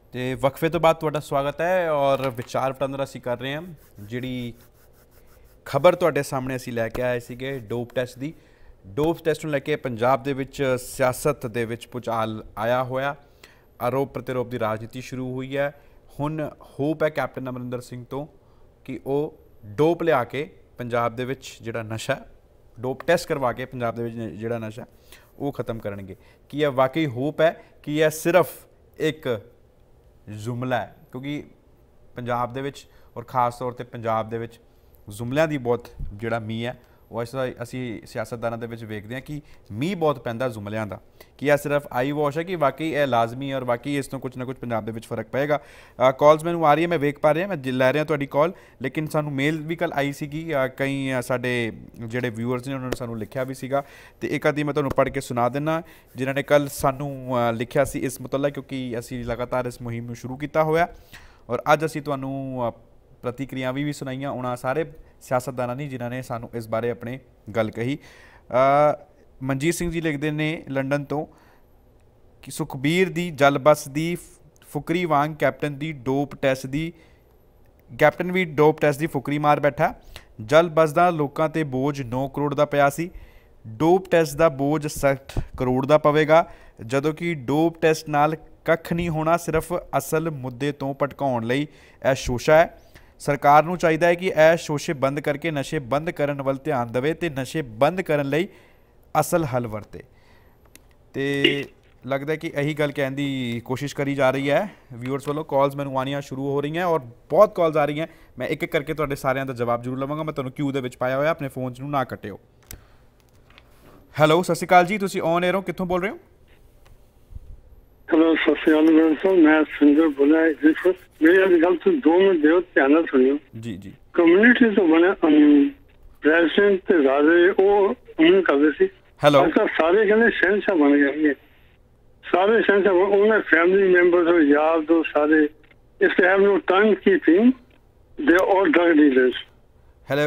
ਤੇ ਵਕਫੇ ਤੋਂ ਬਾਅਦ ਤੁਹਾਡਾ ਸਵਾਗਤ ਹੈ ਔਰ ਵਿਚਾਰ ਵਟਾਂਦਰਾ ਅਸੀਂ ਕਰ ਰਹੇ ਹਾਂ। ਜਿਹੜੀ ਖਬਰ ਤੁਹਾਡੇ ਸਾਹਮਣੇ ਅਸੀਂ ਲੈ ਕੇ ਆਏ ਸੀਗੇ ਡੋਪ ਟੈਸਟ ਨੂੰ ਲੈ ਕੇ ਪੰਜਾਬ ਦੇ ਵਿੱਚ ਸਿਆਸਤ ਦੇ ਵਿੱਚ ਭੁਚਾਲ ਆਇਆ ਹੋਇਆ। ਆਰੋਪ ਪ੍ਰਤੀਰੋਪ ਦੀ ਰਾਜਨੀਤੀ ਸ਼ੁਰੂ ਹੋਈ ਹੈ। ਹੁਣ ਹੋਪ ਹੈ ਕੈਪਟਨ ਅਮਰਿੰਦਰ ਸਿੰਘ ਤੋਂ ਕਿ ਉਹ ਡੋਪ ਲਿਆ ਕੇ ਪੰਜਾਬ ਦੇ ਵਿੱਚ ਜਿਹੜਾ ਨਸ਼ਾ, ਡੋਪ ਟੈਸਟ ਕਰਵਾ ਕੇ ਪੰਜਾਬ ਦੇ ਵਿੱਚ ਜਿਹੜਾ ਨਸ਼ਾ ਉਹ ਖਤਮ ਕਰਨਗੇ। ਕੀ ਇਹ ਵਾਕਈ ਹੋਪ ਹੈ ਕਿ ਇਹ ਸਿਰਫ ਇੱਕ जुमला है? क्योंकि पंजाब दे विच और खास तौर पर पंजाब दे विच जुमलियां दी बहुत जिहड़ा मीह है वो असी सियासतदानां दे विच वेखदे हां कि मीह बहुत पैंदा जुमलियां दा। कि यह सिर्फ आई वॉश है कि वाकई यह लाजमी है और वाकई इस तो कुछ ना कुछ पंजाब दे विच फर्क पेगा। कॉल्स मैनूं आ रही है, मैं वेख पा रहा, मैं लै रहा तुहाडी कॉल, लेकिन सानूं मेल भी कल आई सीगी। कई साडे जिहड़े व्यूअर्स ने उन्होंने सानूं लिखिया भी सीगा ते एक आधी मैं तुहानूं पढ़ के सुना दिना जिन्हां ने कल सानूं लिखिया सी इस मुतल्लक, क्योंकि असी लगातार इस मुहिम नूं शुरू कीता होया और अज असी तुहानूं प्रतिक्रिया भी सुनाइयां उन्हां सारे सियासतदानां ने जिन्हां ने सानूं इस बारे अपने गल कही। मनजीत सिंह जी लिखते हैं लंडन तो कि सुखबीर दी जल बस दी फुकरी वांग कैप्टन भी डोप टैस्ट की फुकरी मार बैठा। जल बस का लोगों ते बोझ 9 करोड़ का पिया सी, डोप टैस्ट का बोझ 60 करोड़ का पवेगा, जदों कि डोप टैस्ट नाल कख नहीं होना, सिर्फ असल मुद्दे तो भटकाउण लई यह शोशा है। सरकार नूं चाहीदा है कि यह शोशे बंद करके नशे बंद करन वल ध्यान देवे ते नशे बंद करन लई असल हल वरते। तो लगता है कि यही गल कहने की कोशिश करी जा रही है व्यूअर्स वालों। कॉल्स मैनूं आनियां शुरू हो रही हैं और बहुत कॉल्स आ रही हैं। मैं एक एक करके तुहाडे सारिਆਂ ਦਾ जवाब जरूर लवांगा। मैं तुहानूं क्यू दे विच पाया होया, अपने फोन नूं ना कट्टिओ। हैलो, सत श्री अकाल जी, तुसीं ऑन एयर हो, कित्थों बोल रहे हो? हेलो, सत श्री अकाल, मैं सुंदर बोला है। मेरी गल तो 2 मिनट दिओ, ध्यान नाल सुनियो। जी जी। कम्युनिटी तो बने प्रेसिडेंट ते राजे ओ उन्हें करदे सी। हेलो, ऐसा सारे कहने शहनशाह बन गए, सारे शहनशाह उन्हें फैमिली मेंबर्स हो, यार दो सारे, if they have no time keeping they are all drug dealers. Hello,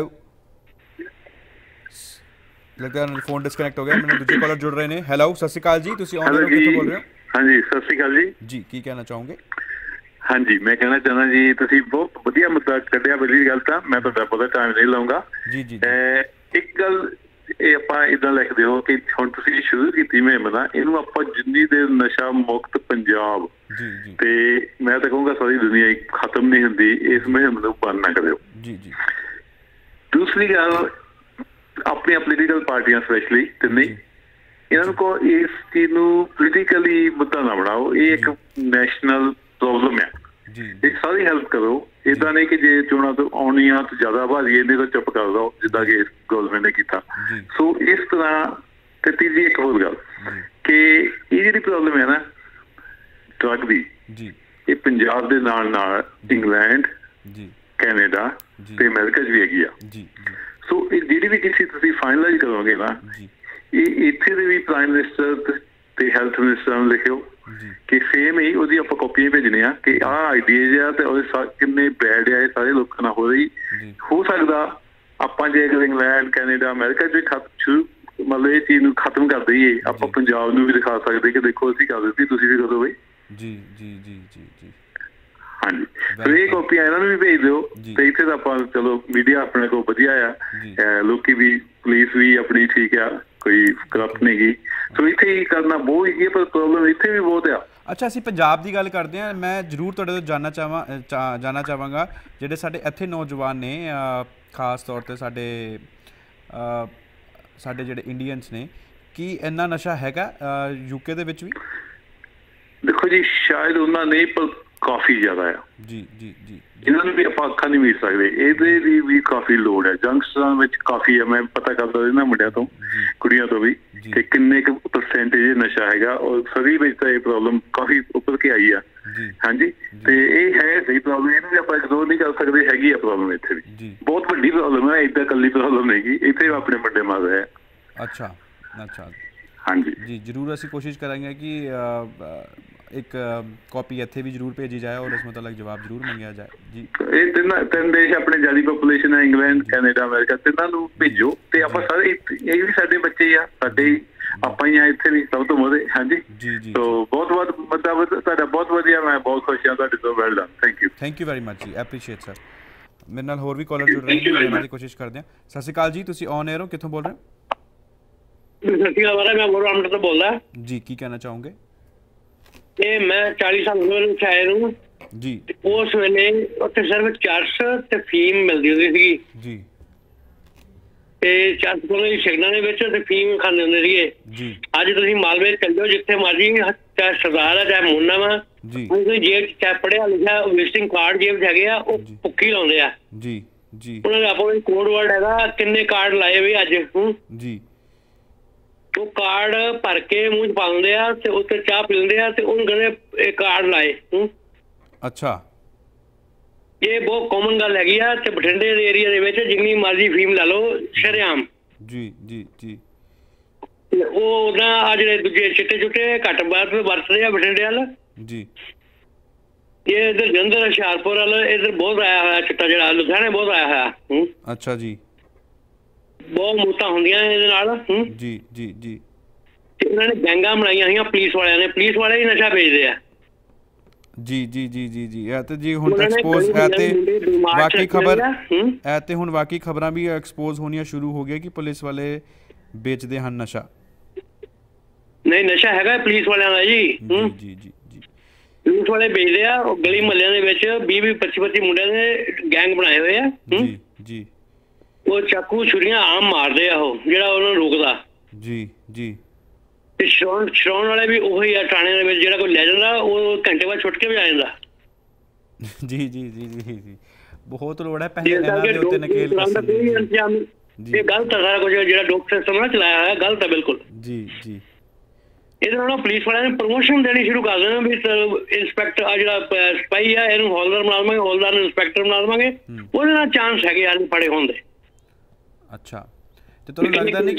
लगता है फोन डिस्कनेक्ट हो गया। मैंने दूसरे कॉलर जुड़ रहे हैं। हेलो, सत श्री अकाल जी, तुसीं ऑन एयर हो, कित्थों बोल रहे हो? हाँ जी, सत श्री अकाल जी। जी, की कहना चाहोगे? हाँ जी, मैं कहना चाहना जी तुसीं बहुत वधिया मुद्दा कढ़िया। पहली गल तां मैं तुहाडा बहुत टाइम नहीं लाऊंगा। जी जी। एक गल ਇਹ ਆਪਾਂ ਇਦਾਂ ਲਿਖਦੇ ਹੋ ਕਿ ਹੁਣ ਤੁਸੀਂ ਸ਼ੁਰੂ ਕੀਤੀ ਮੁਹਿੰਮ ਨਾ, ਇਹਨੂੰ ਆਪਾਂ ਜਿੰਨੀ ਦੇਰ ਨਸ਼ਾ ਮੁਕਤ ਪੰਜਾਬ ਤੇ ਮੈਂ ਤਾਂ ਕਹੂੰਗਾ ਸਾਰੀ ਦੁਨੀਆ ਹੀ ਖਤਮ ਨਹੀਂ ਹੁੰਦੀ, ਇਸ ਮੁਹਿੰਮ ਨੂੰ ਬੰਦ ਨਾ ਕਰਿਓ। ਜੀ ਜੀ। ਦੂਸਰੀ ਗੱਲ, ਆਪਣੀਆਂ ਪੋਲੀਟੀਕਲ ਪਾਰਟੀਆਂ ਸਪੈਸ਼ਲੀ ਤਿੰਨੇ, ਇਹਨਾਂ ਨੂੰ ਕੋ ਇਸ ਚੀਜ਼ ਨੂੰ ਪੋਲੀਟੀਕਲੀ ਮੁੱਦਾ ਨਾ ਬਣਾਓ। ਇਹ ਇੱਕ ਨੈਸ਼ਨਲ ਪ੍ਰੋਬਲਮ ਹੈ, ਇਹ ਸਾਰੀ ਹੈਲਪ ਕਰੋ। ਇੱਦਾਂ ਨਹੀਂ ਕਿ ਜੇ ਚੋਣਾਂ ਤੋਂ ਆਉਣੀਆਂ ਤਾਂ ਜ਼ਿਆਦਾ ਭਾਜੀ ਇਹਨੇ ਤਾਂ ਚੁੱਪ ਕਰ ਦਿਓ ਜਿੱਦਾਂ ਕਿ ਗੌਰਮੈਂਟ ਨੇ ਕੀਤਾ। ਸੋ ਇਸ ਤਰ੍ਹਾਂ ਤੇ ਤੀਜੀ ਇੱਕ ਹੋਰ ਗੱਲ ਕਿ ਇਹ ਜਿਹੜੀ ਪ੍ਰੋਬਲਮ ਹੈ ਨਾ ਡਰੱਗ ਦੀ, ਇਹ ਪੰਜਾਬ ਦੇ ਨਾਲ ਨਾਲ ਇੰਗਲੈਂਡ, ਕੈਨੇਡਾ ਤੇ ਅਮਰੀਕਾ 'ਚ ਵੀ ਹੈਗੀ ਆ। ਸੋ ਇਹ ਜਿਹੜੀ ਵੀ ਕਿਸੇ ਤੁਸੀਂ ਫਾਈਨਲਾਈਜ਼ ਕਰੋਗੇ ਨਾ, ਇਹ ਇੱਥੇ ਦੇ ਵੀ ਪ੍ਰਾਈਮ ਮਿਨਿਸਟਰ ਤੇ ਹੈਲਥ ਮਿਨਿਸਟਰ ਨੂੰ ਲਿਖਿਓ ਕਿ ਸੇਮ ਹੀ ਉਹਦੀ ਆਪਾਂ ਕਾਪੀਆਂ ਭੇਜਣੇ ਆ ਕਿ ਆਹ ਆਈਡੀਆਜ਼ ਆ ਤੇ ਉਹਦੇ ਕਿੰਨੇ ਬੈਡ ਆ, ਇਹ ਸਾਰੇ ਲੋਕਾਂ ਨਾਲ ਹੋ ਰਹੀ। ਹੋ ਸਕਦਾ ਆਪਾਂ ਜੇ ਅਗਰ ਇੰਗਲੈਂਡ, ਕੈਨੇਡਾ, ਅਮਰੀਕਾ 'ਚ ਮਤਲਬ ਇਹ ਚੀਜ਼ ਨੂੰ ਖਤਮ ਕਰ ਦਈਏ, ਆਪਾਂ ਪੰਜਾਬ ਨੂੰ ਵੀ ਦਿਖਾ ਸਕਦੇ ਕਿ ਦੇਖੋ ਅਸੀਂ ਕਰ ਦਿੱਤੀ, ਤੁਸੀਂ ਵੀ ਕਰੋ ਬਈ। ਜੀ ਜੀ ਜੀ ਜੀ ਜੀ। ਹਾਂਜੀ, ਸੋ ਇਹ ਕਾਪੀਆਂ ਇਹਨਾਂ ਨੂੰ ਵੀ ਭੇਜ ਦਿਓ ਤੇ ਇੱਥੇ ਤਾਂ ਆਪਾਂ ਚਲੋ ਮੀਡੀਆ ਆਪਣੇ ਕੋਲ ਵਧੀਆ ਆ, ਲੋਕੀ ਵੀ, ਪੁਲਿਸ ਵੀ ਆਪਣੀ ਠੀਕ ਆ, ਕੋਈ ਕਰਪਟ ਨਹੀਂ ਗੀ। ਸੋ ਇੱਥੇ ਹੀ ਕਰਨਾ ਬਹੁਤ ਹੀ, ਪਰ ਪ੍ਰੋਬਲਮ ਇੱਥੇ ਵੀ ਬਹੁਤ ਆ। ਅੱਛਾ, ਅਸੀਂ ਪੰਜਾਬ ਦੀ ਗੱਲ ਕਰਦੇ ਹਾਂ। ਮੈਂ ਜ਼ਰੂਰ ਤੁਹਾਡੇ ਤੋਂ ਜਾਣਨਾ ਚਾਹਾਂਗਾ ਜਿਹੜੇ ਸਾਡੇ ਇੱਥੇ ਨੌਜਵਾਨ ਨੇ, ਖਾਸ ਤੌਰ 'ਤੇ ਸਾਡੇ ਜਿਹੜੇ ਇੰਡੀਅਨਸ ਨੇ, ਕੀ ਇੰਨਾ ਨਸ਼ਾ ਹੈਗਾ ਯੂਕੇ ਦੇ ਵਿੱਚ ਵੀ? ਦੇਖੋ ਜੀ, ਸ਼ਾਇਦ ਉਹਨਾਂ ਨਹੀਂ, ਪਰ ਕਾਫੀ ਜ਼ਿਆਦਾ ਆ। ਜੀ ਜੀ ਜੀ। ਇਹਨਾਂ ਨੂੰ ਵੀ ਆਪਾਂ ਅੱਖਾਂ ਨਹੀਂ ਮੀਚ ਸਕਦੇ, ਇਹਦੇ ਦੀ ਵੀ ਕਾਫੀ ਲੋੜ ਹੈ। ਯੰਗਸਟਰਾਂ ਵਿੱਚ ਕਾਫੀ ਹੈ, ਮੈਂ ਪਤਾ ਕਰਦਾ ਇਹਨਾਂ ਮੁੰਡਿਆਂ ਤੋਂ, ਕੁੜੀਆਂ ਤੋਂ ਵੀ, ਕਿ ਕਿੰਨੇ ਕੁ ਪਰਸੈਂਟੇਜ ਨਸ਼ਾ ਹੈਗਾ। ਔਰ ਸਦੀ ਵਿੱਚ ਤਾਂ ਇਹ ਪ੍ਰੋਬਲਮ ਕਾਫੀ ਉੱਪਰ ਕੇ ਆਈ ਆ। ਹਾਂਜੀ, ਤੇ ਇਹ ਹੈ ਸਹੀ ਪ੍ਰੋਬਲਮ, ਇਹਨੂੰ ਵੀ ਆਪਾਂ ਇਗਨੋਰ ਨਹੀਂ ਕਰ ਸਕਦੇ, ਹੈਗੀ ਆ ਪ੍ਰੋਬਲਮ ਇੱਥੇ ਵੀ, ਬਹੁਤ ਵੱਡੀ ਪ੍ਰੋਬਲਮ ਹੈ, ਏਦਾਂ ਇਕੱਲੀ ਪ੍ਰੋਬਲਮ ਨਹੀਂ ਗੀ, ਇੱਥੇ ਆਪਣੇ ਵੱਡੇ ਮਰ ਰਹੇ ਆ। ਅੱਛਾ ਅੱਛਾ। ਹਾਂਜੀ ਜੀ, ਜ਼ਰੂਰ ਅਸੀਂ ਕੋਸ਼ਿਸ਼ ਕਰਾਂਗੇ ਕਿ एक कॉपी ਇੱਥੇ ਵੀ ਜ਼ਰੂਰ ਭੇਜੀ ਜਾਏ ਔਰ ਇਸ ਮੁਤਲਕ ਜਵਾਬ ਜ਼ਰੂਰ ਮੰਗਿਆ ਜਾਏ। ਜੀ, ਇਹ ਤਿੰਨ ਦੇਸ਼ ਆਪਣੇ ਜ਼ਿਆਦਾ ਪੋਪੂਲੇਸ਼ਨ ਹੈ, ਇੰਗਲੈਂਡ, ਕੈਨੇਡਾ, ਅਮਰੀਕਾ, ਤਿੰਨਾਂ ਨੂੰ ਭੇਜੋ ਤੇ ਆਪਾਂ ਸਾਰੇ, ਇਹ ਵੀ ਸਾਡੇ ਬੱਚੇ ਆ, ਸਾਡੇ ਆਪਾਂ ਹੀ ਆ ਇੱਥੇ ਵੀ ਸਭ ਤੋਂ ਮੋਦੇ। ਹਾਂਜੀ ਜੀ ਜੀ। ਸੋ ਬਹੁਤ ਬਹੁਤ ਮਤਲਬ ਤੁਹਾਡਾ ਬਹੁਤ ਵਧੀਆ, ਮੈਂ ਬਹੁਤ ਖੁਸ਼ ਹਾਂ ਤੁਹਾਡੇ ਤੋਂ। Well done, thank you very much ਜੀ, ਐਪਰੀਸ਼ੀਏਟ ਸਰ। ਮੇਰੇ ਨਾਲ ਹੋਰ ਵੀ ਕਾਲਰ ਜੁੜ ਰਹੇ ਨੇ, ਉਹਨਾਂ ਦੀ ਕੋਸ਼ਿਸ਼ ਕਰਦੇ ਹਾਂ। ਸਤਿ ਸ਼੍ਰੀ ਅਕਾਲ ਜੀ, ਤੁਸੀਂ ਔਨ ਏਅਰ ਹੋ, ਕਿੱਥੋਂ ਬੋਲ ਰਹੇ ਹੋ? ਸਤਿ ਸ਼੍ਰੀ ਅਕਾਲ, ਮੈਂ ਗੌਰਵ ਤੋਂ ਬੋਲਦਾ ਜੀ। ਕੀ ਕਹਿਣਾ ਚਾਹੋਗੇ? ਇਹ ਮੈਂ 40 ਸਾਲ ਹੋ ਗਏ ਆਏ ਨੂੰ ਜੀ। ਉਸ ਵੇਲੇ ਉੱਥੇ ਸਿਰਫ ਚਰਸ ਤੇ ਫੀਮ ਮਿਲਦੀ ਹੁੰਦੀ ਸੀਗੀ ਜੀ। ਤੇ ਚਰਸ ਕੋਲ ਸਿਗਨਾਂ ਦੇ ਵਿੱਚ ਤੇ ਫੀਮ ਖਾਂਦੇ ਹੁੰਦੇ ਸੀਗੇ ਜੀ। ਅੱਜ ਤੁਸੀਂ ਮਾਲਵੇ ਚੱਲ ਜਾਓ, ਜਿੱਥੇ ਮਰਜੀ, ਚਾਹੇ ਸਰਦਾਰ ਆ ਚਾਹੇ ਮੋਨਾ ਵਾ ਜੀ, ਤੁਸੀਂ ਜੇਬ ਚ ਚਾਹੇ ਪੜਿਆ ਲਿਖਿਆ ਵਿਜ਼ਿਟਿੰਗ ਕਾਰਡ ਜੇਬ ਚ ਹੈਗੇ ਆ, ਉਹ ਭੁੱਖੀ ਲਾਉਂਦੇ ਆ। ਜੀ ਜੀ। ਉਹਨਾਂ ਦਾ ਆਪਣਾ ਕੋਡ ਵਰਡ ਹੈਗਾ, ਕਿੰਨੇ ਕਾਰਡ ਲਾਏ ਵੀ ਅੱਜ। ਜੀ। ਉਹ ਕਾਰਡ ਭਰ ਕੇ ਮੂੰਹ ਚ ਪਾ ਦਿੰਦੇ ਆ ਤੇ ਉੱਤੇ ਚਾਹ ਪੀ ਲੈਂਦੇ ਆ ਤੇ ਉਹਨੂੰ ਕਹਿੰਦੇ ਇਹ ਕਾਰਡ ਲਾਏ। ਅੱਛਾ। ਇਹ ਬਹੁਤ ਕਾਮਨ ਗੱਲ ਹੈਗੀ ਆ ਤੇ ਬਠਿੰਡੇ ਦੇ ਏਰੀਆ ਦੇ ਵਿੱਚ ਜਿੰਨੀ ਮਰਜ਼ੀ ਫੀਮ ਲਾ ਲਓ ਸ਼ਰੇਆਮ। ਜੀ ਜੀ ਜੀ। ਉਹ ਨਾ ਆ ਜਿਹੜੇ ਦੂਜੇ ਚਿੱਟੇ ਚੁੱਟੇ ਘੱਟ ਵਰਤਦੇ ਆ ਬਠਿੰਡੇ ਵੱਲ। ਜੀ। ਇਹ ਇਧਰ ਜਲੰਧਰ ਹੁਸ਼ਿਆਰਪੁਰ ਵੱਲ ਇਧਰ ਬਹੁਤ ਆਇਆ ਹੋਇਆ ਚਿੱਟਾ, ਜਿਹੜਾ ਲੁਧਿਆਣੇ ਬਹੁਤ ਆਇਆ ਹੋਇਆ। ਅੱਛਾ ਜੀ। ਬਹੁਤ ਮੌਤਾਂ ਹੁੰਦੀਆਂ ਇਹਦੇ ਨਾਲ। ਜੀ ਜੀ ਜੀ। ਇਹਨਾਂ ਨੇ ਗੈਂਗਾਂ ਬਣਾਈਆਂ ਹੋਈਆਂ ਪੁਲਿਸ ਵਾਲਿਆਂ ਨੇ, ਪੁਲਿਸ ਵਾਲੇ ਹੀ ਨਸ਼ਾ ਵੇਚਦੇ ਆ। ਜੀ ਜੀ ਜੀ ਜੀ ਜੀ। ਇਹ ਤੇ ਜੀ ਹੁਣ ਐਕਸਪੋਜ਼ ਹੈ ਤੇ ਬਾਕੀ ਖਬਰ ਹੈ ਤੇ ਹੁਣ ਬਾਕੀ ਖਬਰਾਂ ਵੀ ਐਕਸਪੋਜ਼ ਹੋਣੀਆਂ ਸ਼ੁਰੂ ਹੋ ਗਈਆਂ ਕਿ ਪੁਲਿਸ ਵਾਲੇ ਵੇਚਦੇ ਹਨ ਨਸ਼ਾ। ਨਹੀਂ, ਨਸ਼ਾ ਹੈਗਾ ਪੁਲਿਸ ਵਾਲਿਆਂ ਦਾ ਜੀ। ਜੀ ਜੀ ਜੀ ਜੀ। ਪੁਲਿਸ ਵਾਲੇ ਵੇਚਦੇ ਆ। ਉਹ ਗਲੀ ਮਹੱਲਿਆਂ ਦੇ ਵਿੱਚ 20 25 ਮੁੰਡਿਆਂ ਦੇ ਗੈਂਗ ਬਣਾਏ ਹੋਏ ਆ। ਜੀ ਜੀ। ਉਹ ਚਾਕੂ ਛੁਰੀਆਂ ਆਮ ਮਾਰਦੇ ਆ, ਉਹ ਜਿਹੜਾ ਉਹਨਾਂ ਨੂੰ ਰੋਕਦਾ। ਜੀ ਜੀ। ਤੇ ਛਡਾਉਣ ਵਾਲੇ ਵੀ ਉਹੀ ਆ ਥਾਣੇ ਦੇ ਵਿੱਚ, ਜਿਹੜਾ ਕੋਈ ਲੈ ਜਾਂਦਾ ਉਹ ਘੰਟੇ ਬਾਅਦ ਛੁੱਟ ਕੇ ਵੀ ਆ ਜਾਂਦਾ। ਜੀ ਜੀ ਜੀ ਜੀ ਜੀ। ਬਹੁਤ ਲੋੜ ਹੈ ਪਹਿਲੇ ਇਹਨਾਂ ਦੇ ਉੱਤੇ ਨਕੇਲ ਕਸਣ ਦੀ। ਇਹ ਗਲਤ ਆ ਸਾਰਾ ਕੁਝ, ਜਿਹੜਾ ਡੋਪ ਸਿਸਟਮ ਨਾਲ ਚਲਾਇਆ ਹੋਇਆ ਗਲਤ ਆ ਬਿਲਕੁਲ। ਜੀ ਜੀ। ਇਹਦੇ ਨਾਲ ਪੁਲਿਸ ਵਾਲਿਆਂ ਨੇ ਪ੍ਰਮੋਸ਼ਨ ਦੇਣੀ ਸ਼ੁਰੂ ਕਰ ਦੇਣਾ ਵੀ ਇੰਸਪੈਕਟਰ ਆ ਜਿਹੜਾ ਸਪਾਈ ਆ ਇਹਨੂੰ ਹੌਲਦਾਰ ਬਣਾ ਦੇਵਾਂਗੇ, ਹੌਲਦਾਰ ਨੂੰ ਇੰਸਪੈਕਟਰ ਬਣਾ ਦੇਵਾਂਗੇ। ਉਹਦੇ ਨਾਲ ਚਾਂਸ ਹੈਗੇ ਆ ਫੜੇ ਹੋਣ ਦੇ। ਅੱਛਾ। ਤੇ ਤੁਹਾਨੂੰ ਲੱਗਦਾ ਨਹੀਂ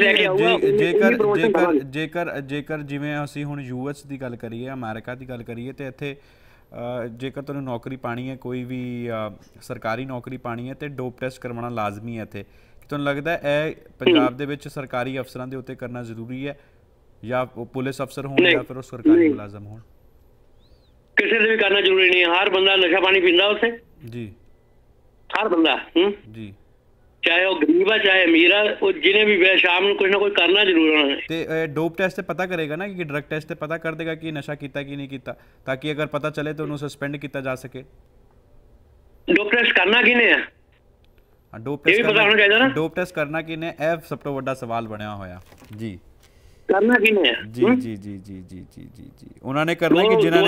ਕਿ ਜੇਕਰ ਜਿਵੇਂ ਅਸੀਂ ਹੁਣ ਯੂਐਸ ਦੀ ਗੱਲ ਕਰੀਏ, ਅਮਰੀਕਾ ਦੀ ਗੱਲ ਕਰੀਏ, ਤੇ ਇੱਥੇ ਜੇਕਰ ਤੁਹਾਨੂੰ ਨੌਕਰੀ ਪਾਣੀ ਹੈ, ਕੋਈ ਵੀ ਸਰਕਾਰੀ ਨੌਕਰੀ ਪਾਣੀ ਹੈ, ਤੇ ਡੋਪ ਟੈਸਟ ਕਰਵਾਉਣਾ ਲਾਜ਼ਮੀ ਹੈ ਇੱਥੇ। ਤੁਹਾਨੂੰ ਲੱਗਦਾ ਇਹ ਪੰਜਾਬ ਦੇ ਵਿੱਚ ਸਰਕਾਰੀ ਅਫਸਰਾਂ ਦੇ ਉੱਤੇ ਕਰਨਾ ਜ਼ਰੂਰੀ ਹੈ, ਜਾਂ ਉਹ ਪੁਲਿਸ ਅਫਸਰ ਹੋਣ ਜਾਂ ਫਿਰ ਉਹ ਸਰਕਾਰੀ ਮੁਲਾਜ਼ਮ ਹੋਣ? ਕਿਸੇ ਦੇ ਵੀ ਕਰਨਾ ਜ਼ਰੂਰੀ ਨਹੀਂ। ਹਰ ਬੰਦਾ ਨਸ਼ਾ ਪਾਣੀ ਪੀਂਦਾ ਉੱਥੇ। ਜੀ। ਹਰ ਬੰਦਾ। ਜੀ। ਚਾਹੇ ਉਹ ਗਰੀਬ ਆ ਚਾਹੇ ਅਮੀਰ ਆ, ਉਹ ਜਿਹਨੇ ਵੀ ਸ਼ਾਮ ਨੂੰ ਕੁਝ ਨਾ ਕੁਝ ਕਰਨਾ ਜ਼ਰੂਰ ਉਹਨਾਂ ਨੇ। ਤੇ ਡੋਪ ਟੈਸਟ ਤੇ ਪਤਾ ਕਰੇਗਾ ਨਾ, ਕਿ ਡਰਗ ਟੈਸਟ ਤੇ ਪਤਾ ਕਰ ਦੇਗਾ ਕਿ ਨਸ਼ਾ ਕੀਤਾ ਕਿ ਨਹੀਂ ਕੀਤਾ, ਤਾਂ ਕਿ ਅਗਰ ਪਤਾ ਚੱਲੇ ਤਾਂ ਉਹਨੂੰ ਸਸਪੈਂਡ ਕੀਤਾ ਜਾ ਸਕੇ। ਡੋਪ ਟੈਸਟ ਕਰਨਾ ਕਿਹਨੇ ਆ? ਡੋਪ ਟੈਸਟ ਕਰਨਾ ਕਿਹਨੇ, ਇਹ ਸਭ ਤੋਂ ਵੱਡਾ ਸਵਾਲ ਬਣਿਆ ਹੋਇਆ। ਜੀ। ਕਰਨਾ ਕਿਹਨੇ ਆ? ਜੀ ਜੀ ਜੀ ਜੀ ਜੀ ਜੀ ਜੀ ਜੀ। ਉਹਨਾਂ ਨੇ ਕਰਨਾ ਕਿ ਜਿਨ੍ਹਾਂ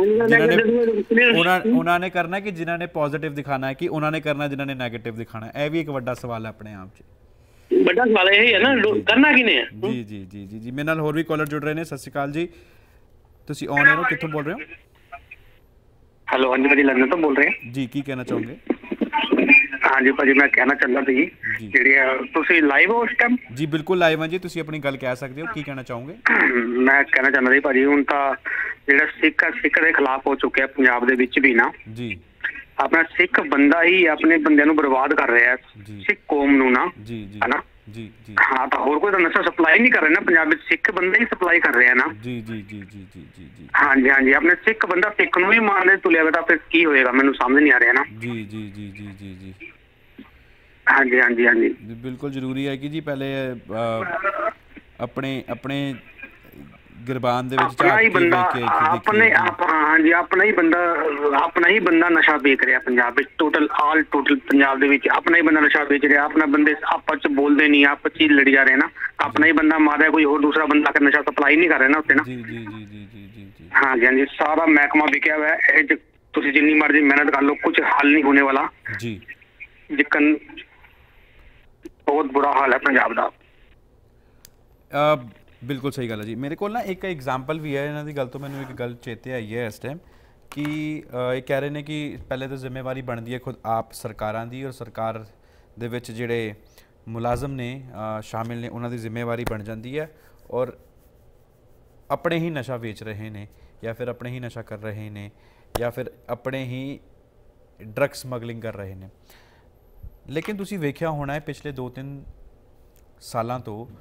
ਨੇ ਕਰਨਾ ਕਿ ਜਿਨ੍ਹਾਂ ਨੇ ਪੋਜ਼ਿਟਿਵ ਦਿਖਾਣਾ ਹੈ, ਕਿ ਉਹਨਾਂ ਨੇ ਕਰਨਾ ਜਿਨ੍ਹਾਂ ਨੇ ਨੈਗੇਟਿਵ ਦਿਖਾਣਾ ਹੈ। ਇਹ ਵੀ ਇੱਕ ਵੱਡਾ ਸਵਾਲ ਹੈ ਆਪਣੇ ਆਪ 'ਚ। ਵੱਡਾ ਸਵਾਲ ਇਹ ਹੈ ਨਾ, ਕਰਨਾ ਕਿਹਨੇ ਆ? ਜੀ ਜੀ ਜੀ ਜੀ ਜੀ। ਮੇਰੇ ਨਾਲ ਹੋਰ ਵੀ ਕਾਲਰ ਜੁੜ ਰਹੇ ਨੇ। ਸਤਿ ਸ਼੍ਰੀ ਅਕਾਲ ਜੀ, ਤੁਸੀਂ ਔਨ ਏਅਰ ਹੋ, ਕਿੱਥੋਂ ਬੋਲ ਰਹੇ ਹੋ? ਹੈਲੋ, ਹਾਂਜੀ ਭਾਜੀ, ਲੰਡਨ ਤੋਂ ਬੋਲ ਰਹੇ ਹਾਂ ਜੀ। ਕੀ ਕਹਿਣਾ ਚਾਹੋਗੇ? ਹਾਂਜੀ ਭਾਜੀ, ਮੈਂ ਕਹਿਣਾ ਚਾਹੁੰਦਾ ਸੀ ਜਿਹੜੀ ਤੁਸੀਂ ਲਾਈਵ ਹੋ ਉਸ ਟਾਈਮ? ਜੀ ਬਿਲਕੁਲ ਲਾਈਵ ਹਾਂ ਜੀ, ਤੁਸੀਂ ਆਪਣੀ ਗੱਲ ਕਹਿ ਸਕਦੇ ਹੋ। ਕੀ ਕਹਿਣਾ ਚਾਹੋਗੇ? ਮੈਂ ਕਹਿਣਾ ਚਾਹੁੰਦਾ ਸੀ ਭਾਜੀ, ਹੁਣ ਤਾਂ ਜਿਹੜਾ ਸਿੱਖ ਦੇ ਖਿਲਾਫ ਹੋ ਚੁੱਕਿਆ ਪੰਜਾਬ ਦੇ ਵਿੱਚ ਵੀ ਨਾ ਜੀ। ਆਪਣਾ ਸਿੱਖ ਬੰਦਾ ਹੀ ਆਪਣੇ ਬੰਦਿਆਂ ਨੂੰ ਬਰਬਾਦ ਕਰ ਰਿਹਾ, ਸਿੱਖ ਕੌਮ ਨੂੰ ਨਾ। ਜੀ ਜੀ ਹਨਾ। ਜੀ ਜੀ। ਹਾਂ, ਤਾਂ ਹੋਰ ਕੋਈ ਤਾਂ ਨਸ਼ਾ ਸਪਲਾਈ ਨਹੀਂ ਕਰ ਰਿਹਾ ਨਾ ਪੰਜਾਬ ਵਿੱਚ, ਸਿੱਖ ਬੰਦਾ ਹੀ ਸਪਲਾਈ ਕਰ ਰਿਹਾ ਨਾ। ਜੀ ਜੀ ਜੀ ਜੀ ਜੀ ਜੀ ਜੀ। ਹਾਂਜੀ ਹਾਂਜੀ। ਆਪਣੇ ਸਿੱਖ ਬੰਦਾ ਸਿੱਖ ਨੂੰ ਵੀ ਮਾਰਨੇ ਤੁਲਿਆ ਤਾਂ ਫਿਰ ਕੀ ਹੋਏਗਾ, ਮੈਨੂੰ ਸਮਝ ਨਹੀਂ ਆ ਰਿਹਾ ਨਾ। ਜੀ ਜੀ ਜੀ ਜੀ ਜੀ ਜੀ। ਹਾਂਜੀ ਹਾਂਜੀ ਹਾਂਜੀ। ਬਿਲਕੁਲ ਜ਼ਰੂਰੀ ਹੈ ਕਿ ਜੀ ਪਹਿਲੇ ਆਪਣੇ ਗਿਰਬਾਨ ਦੇ ਵਿੱਚ ਆਪਣਾ ਹੀ ਬੰਦਾ ਨਸ਼ਾ ਵੇਚ ਰਿਹਾ ਪੰਜਾਬ ਵਿੱਚ। ਟੋਟਲ ਪੰਜਾਬ ਦੇ ਵਿੱਚ ਆਪਣਾ ਹੀ ਬੰਦਾ ਨਸ਼ਾ ਵੇਚ ਰਿਹਾ। ਆਪਣਾ ਬੰਦੇ ਆਪਸ ਚ ਬੋਲਦੇ ਨਹੀਂ, ਆਪਸ ਚ ਲੜੀ ਜਾ ਰਹੇ ਨਾ। ਆਪਣਾ ਹੀ ਬੰਦਾ ਮਾਰ ਰਿਹਾ, ਕੋਈ ਹੋਰ ਦੂਸਰਾ ਬੰਦਾ ਆ ਕੇ ਨਸ਼ਾ ਸਪਲਾਈ ਨਹੀਂ ਕਰ ਰਿਹਾ ਨਾ ਉੱਥੇ ਨਾ। ਜੀ ਜੀ ਜੀ ਜੀ ਜੀ ਜੀ ਜੀ। ਹਾਂਜੀ ਹਾਂਜੀ। ਸਾਰਾ ਮਹਿਕਮਾ ਵਿਕਿਆ ਹੋਇਆ ਹੈ। ਇਹ ਤੁਸੀਂ ਜਿੰਨੀ ਮਰਜ਼ੀ ਮਿਹਨਤ ਕਰ ਲਓ, ਕੁਝ ਹੱਲ ਨਹੀਂ ਹੋਣੇ ਵਾਲਾ ਜੀ। ਜਿੱਕਨ ਬਹੁਤ ਬੁਰਾ ਹਾਲ ਹੈ ਪੰਜਾਬ ਦਾ। ਬਿਲਕੁਲ ਸਹੀ ਗੱਲ ਹੈ ਜੀ। ਮੇਰੇ ਕੋਲ ਨਾ ਇੱਕ ਐਗਜ਼ਾਮਪਲ ਵੀ ਹੈ ਇਹਨਾਂ ਦੀ ਗੱਲ ਤੋਂ, ਮੈਨੂੰ ਇੱਕ ਗੱਲ ਚੇਤੇ ਆਈ ਹੈ ਇਸ ਟਾਈਮ, ਕਿ ਇਹ ਕਹਿ ਰਹੇ ਨੇ ਕਿ ਪਹਿਲੇ ਤਾਂ ਜ਼ਿੰਮੇਵਾਰੀ ਬਣਦੀ ਹੈ ਖੁਦ ਆਪ ਸਰਕਾਰਾਂ ਦੀ, ਔਰ ਸਰਕਾਰ ਦੇ ਵਿੱਚ ਜਿਹੜੇ ਮੁਲਾਜ਼ਮ ਨੇ ਸ਼ਾਮਿਲ ਨੇ ਉਹਨਾਂ ਦੀ ਜ਼ਿੰਮੇਵਾਰੀ ਬਣ ਜਾਂਦੀ ਹੈ, ਔਰ ਆਪਣੇ ਹੀ ਨਸ਼ਾ ਵੇਚ ਰਹੇ ਨੇ, ਜਾਂ ਫਿਰ ਆਪਣੇ ਹੀ ਨਸ਼ਾ ਕਰ ਰਹੇ ਨੇ, ਜਾਂ ਫਿਰ ਆਪਣੇ ਹੀ ਡਰੱਗ ਸਮਗਲਿੰਗ ਕਰ ਰਹੇ ਨੇ। ਲੇਕਿਨ ਤੁਸੀਂ ਵੇਖਿਆ ਹੋਣਾ ਹੈ ਪਿਛਲੇ 2-3 ਸਾਲਾਂ ਤੋਂ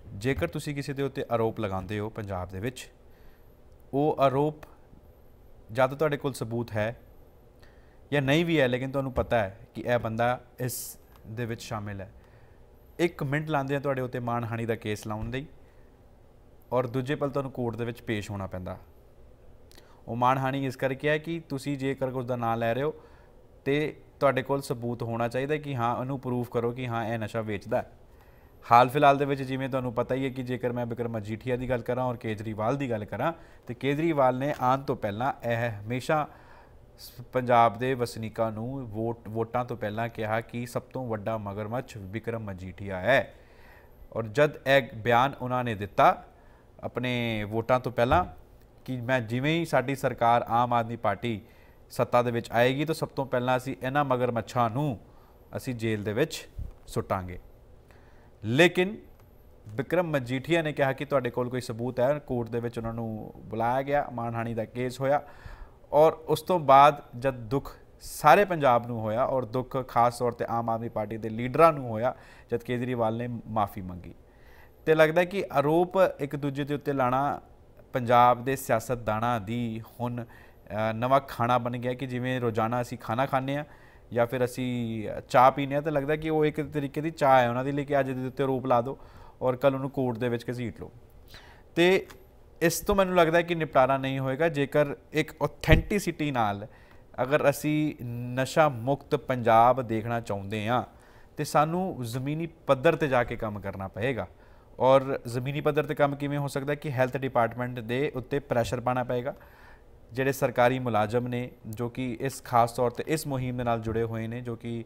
ਜੇਕਰ ਤੁਸੀਂ ਕਿਸੇ ਦੇ ਉੱਤੇ ਆਰੋਪ ਲਗਾਉਂਦੇ ਹੋ ਪੰਜਾਬ ਦੇ ਵਿੱਚ, ਉਹ ਆਰੋਪ ਜਦ ਤੁਹਾਡੇ ਕੋਲ ਸਬੂਤ ਹੈ ਜਾਂ ਨਹੀਂ ਵੀ ਹੈ, ਲੇਕਿਨ ਤੁਹਾਨੂੰ ਪਤਾ ਹੈ ਕਿ ਇਹ ਬੰਦਾ ਇਸ ਦੇ ਵਿੱਚ ਸ਼ਾਮਿਲ ਹੈ, 1 ਮਿੰਟ ਲਾਉਂਦੇ ਆ ਤੁਹਾਡੇ ਉੱਤੇ ਮਾਣਹਾਨੀ ਦਾ ਕੇਸ ਲਾਉਣ ਲਈ, ਔਰ ਦੂਜੇ ਪਲ ਤੁਹਾਨੂੰ ਕੋਰਟ ਦੇ ਵਿੱਚ ਪੇਸ਼ ਹੋਣਾ ਪੈਂਦਾ। ਉਹ ਮਾਣਹਾਨੀ ਇਸ ਕਰਕੇ ਹੈ ਕਿ ਤੁਸੀਂ ਜੇਕਰ ਉਸ ਦਾ ਨਾਂ ਲੈ ਰਹੇ ਹੋ ਤੇ ਤੁਹਾਡੇ ਕੋਲ ਸਬੂਤ ਹੋਣਾ ਚਾਹੀਦਾ ਕਿ ਹਾਂ ਉਹਨੂੰ ਪ੍ਰੂਫ ਕਰੋ ਕਿ ਹਾਂ ਇਹ ਨਸ਼ਾ ਵੇਚਦਾ। ਹਾਲ ਫਿਲਹਾਲ ਦੇ ਵਿੱਚ ਜਿਵੇਂ ਤੁਹਾਨੂੰ ਪਤਾ ਹੀ ਹੈ ਕਿ ਜੇਕਰ ਮੈਂ ਬਿਕਰਮ ਮਜੀਠੀਆ ਦੀ ਗੱਲ ਕਰਾਂ ਔਰ ਕੇਜਰੀਵਾਲ ਦੀ ਗੱਲ ਕਰਾਂ, ਤੇ ਕੇਜਰੀਵਾਲ ਨੇ ਆਉਣ ਤੋਂ ਪਹਿਲਾਂ ਇਹ ਹਮੇਸ਼ਾ ਪੰਜਾਬ ਦੇ ਵਸਨੀਕਾਂ ਨੂੰ ਵੋਟਾਂ ਤੋਂ ਪਹਿਲਾਂ ਕਿਹਾ ਕਿ ਸਭ ਤੋਂ ਵੱਡਾ ਮਗਰਮੱਛ ਬਿਕਰਮ ਮਜੀਠੀਆ ਹੈ। ਔਰ ਜਦ ਇਹ ਬਿਆਨ ਉਹਨਾਂ ਨੇ ਦਿੱਤਾ ਆਪਣੇ ਵੋਟਾਂ ਤੋਂ ਪਹਿਲਾਂ ਕਿ ਮੈਂ ਜਿਵੇਂ ਹੀ ਸਾਡੀ ਸਰਕਾਰ ਆਮ ਆਦਮੀ ਪਾਰਟੀ ਸੱਤਾ ਦੇ ਵਿੱਚ ਆਏਗੀ ਤਾਂ ਸਭ ਤੋਂ ਪਹਿਲਾਂ ਅਸੀਂ ਇਹਨਾਂ ਮਗਰਮੱਛਾਂ ਨੂੰ ਅਸੀਂ ਜੇਲ੍ਹ ਦੇ ਵਿੱਚ ਸੁੱਟਾਂਗੇ। ਲੇਕਿਨ ਬਿਕਰਮ ਮਜੀਠੀਆ ਨੇ ਕਿਹਾ ਕਿ ਤੁਹਾਡੇ ਕੋਲ ਕੋਈ ਸਬੂਤ ਹੈ। ਕੋਰਟ ਦੇ ਵਿੱਚ ਉਹਨਾਂ ਨੂੰ ਬੁਲਾਇਆ ਗਿਆ, ਮਾਣਹਾਨੀ ਦਾ ਕੇਸ ਹੋਇਆ, ਔਰ ਉਸ ਤੋਂ ਬਾਅਦ ਜਦ ਦੁੱਖ ਸਾਰੇ ਪੰਜਾਬ ਨੂੰ ਹੋਇਆ ਔਰ ਦੁੱਖ ਖਾਸ ਤੌਰ 'ਤੇ ਆਮ ਆਦਮੀ ਪਾਰਟੀ ਦੇ ਲੀਡਰਾਂ ਨੂੰ ਹੋਇਆ ਜਦ ਕੇਜਰੀਵਾਲ ਨੇ ਮਾਫੀ ਮੰਗੀ। ਤੇ ਲੱਗਦਾ ਕਿ ਆਰੋਪ ਇੱਕ ਦੂਜੇ ਦੇ ਉੱਤੇ ਲਾਣਾ ਪੰਜਾਬ ਦੇ ਸਿਆਸਤਦਾਨਾਂ ਦੀ ਹੁਣ ਨਵਾਂ ਖਾਣਾ ਬਣ ਗਿਆ ਕਿ ਜਿਵੇਂ ਰੋਜ਼ਾਨਾ ਅਸੀਂ ਖਾਣਾ ਖਾਂਦੇ ਹਾਂ ਜਾਂ ਫਿਰ ਅਸੀਂ ਚਾਹ ਪੀਂਦੇ ਹਾਂ, ਤਾਂ ਲੱਗਦਾ ਕਿ ਉਹ ਇੱਕ ਤਰੀਕੇ ਦੀ ਚਾਹ ਹੈ ਉਹਨਾਂ ਦੀ ਲਈ ਕਿ ਅੱਜ ਦੇ ਉੱਤੇ ਆਰੋਪ ਲਾ ਦਿਓ ਔਰ ਕੱਲ੍ਹ ਉਹਨੂੰ ਕੋਰਟ ਦੇ ਵਿੱਚ ਘਸੀਟ ਲਓ। ਤੇ ਇਸ ਤੋਂ ਮੈਨੂੰ ਲੱਗਦਾ ਕਿ ਨਿਪਟਾਰਾ ਨਹੀਂ ਹੋਏਗਾ ਜੇਕਰ ਇੱਕ ਔਥੈਂਟਿਸਿਟੀ ਨਾਲ ਅਗਰ ਅਸੀਂ ਨਸ਼ਾ ਮੁਕਤ ਪੰਜਾਬ ਦੇਖਣਾ ਚਾਹੁੰਦੇ ਹਾਂ ਤੇ ਸਾਨੂੰ ਜ਼ਮੀਨੀ ਪੱਧਰ 'ਤੇ ਜਾ ਕੇ ਕੰਮ ਕਰਨਾ ਪਏਗਾ। ਔਰ ਜ਼ਮੀਨੀ ਪੱਧਰ 'ਤੇ ਕੰਮ ਕਿਵੇਂ ਹੋ ਸਕਦਾ ਕਿ ਹੈਲਥ ਡਿਪਾਰਟਮੈਂਟ ਦੇ ਉੱਤੇ ਪ੍ਰੈਸ਼ਰ ਪਾਉਣਾ ਪਏਗਾ। ਜਿਹੜੇ ਸਰਕਾਰੀ ਮੁਲਾਜ਼ਮ ਨੇ ਜੋ ਕਿ ਇਸ ਖਾਸ ਤੌਰ 'ਤੇ ਇਸ ਮੁਹਿੰਮ ਦੇ ਨਾਲ ਜੁੜੇ ਹੋਏ ਨੇ, ਜੋ ਕਿ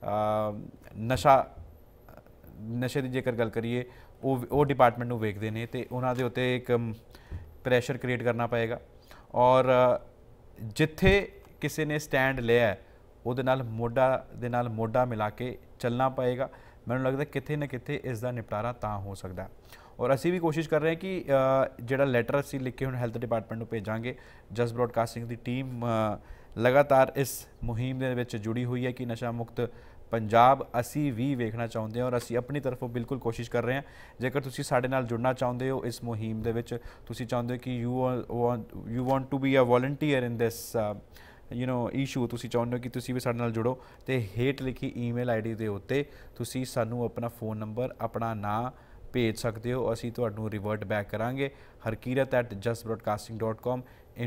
ਨਸ਼ੇ ਦੀ ਜੇਕਰ ਗੱਲ ਕਰੀਏ ਉਹ ਡਿਪਾਰਟਮੈਂਟ ਨੂੰ ਵੇਖਦੇ ਨੇ, ਤੇ ਉਹਨਾਂ ਦੇ ਉੱਤੇ ਇੱਕ ਪ੍ਰੈਸ਼ਰ ਕ੍ਰੀਏਟ ਕਰਨਾ ਪਏਗਾ। ਔਰ ਜਿੱਥੇ ਕਿਸੇ ਨੇ ਸਟੈਂਡ ਲਿਆ ਉਹਦੇ ਨਾਲ ਮੋਢਾ ਮਿਲਾ ਕੇ ਚੱਲਣਾ ਪਏਗਾ। ਮੈਨੂੰ ਲੱਗਦਾ ਕਿਤੇ ਨਾ ਕਿਤੇ ਇਸ ਦਾ ਨਿਪਟਾਰਾ ਤਾਂ ਹੋ ਸਕਦਾ। ਔਰ ਅਸੀਂ ਵੀ ਕੋਸ਼ਿਸ਼ ਕਰ ਰਹੇ ਹਾਂ ਕਿ ਜਿਹੜਾ ਲੈਟਰ ਅਸੀਂ ਲਿਖ ਕੇ ਹੁਣ ਹੈਲਥ ਡਿਪਾਰਟਮੈਂਟ ਨੂੰ ਭੇਜਾਂਗੇ, ਜਸਟ ਬ੍ਰੌਡਕਾਸਟਿੰਗ ਦੀ ਟੀਮ ਲਗਾਤਾਰ ਇਸ ਮੁਹਿੰਮ ਦੇ ਵਿੱਚ ਜੁੜੀ ਹੋਈ ਹੈ ਕਿ ਨਸ਼ਾ ਮੁਕਤ ਪੰਜਾਬ ਅਸੀਂ ਵੀ ਵੇਖਣਾ ਚਾਹੁੰਦੇ ਹਾਂ ਔਰ ਅਸੀਂ ਆਪਣੀ ਤਰਫੋਂ ਬਿਲਕੁਲ ਕੋਸ਼ਿਸ਼ ਕਰ ਰਹੇ ਹਾਂ। ਜੇਕਰ ਤੁਸੀਂ ਸਾਡੇ ਨਾਲ ਜੁੜਨਾ ਚਾਹੁੰਦੇ ਹੋ ਇਸ ਮੁਹਿੰਮ ਦੇ ਵਿੱਚ, ਤੁਸੀਂ ਚਾਹੁੰਦੇ ਹੋ ਕਿ you want to be a volunteer in this issue, ਤੁਸੀਂ ਚਾਹੁੰਦੇ ਹੋ ਕਿ ਤੁਸੀਂ ਵੀ ਸਾਡੇ ਨਾਲ ਜੁੜੋ, ਤੇ ਹੇਠ ਲਿਖੀ ਈਮੇਲ ਆਈਡੀ ਦੇ ਉੱਤੇ ਤੁਸੀਂ ਸਾਨੂੰ ਆਪਣਾ ਫ਼ੋਨ ਨੰਬਰ, ਆਪਣਾ ਨਾਂ ਭੇਜ ਸਕਦੇ ਹੋ। ਅਸੀਂ ਤੁਹਾਨੂੰ ਰਿਵਰਟ ਬੈਕ ਕਰਾਂਗੇ harkirat@justbroadcasting.com,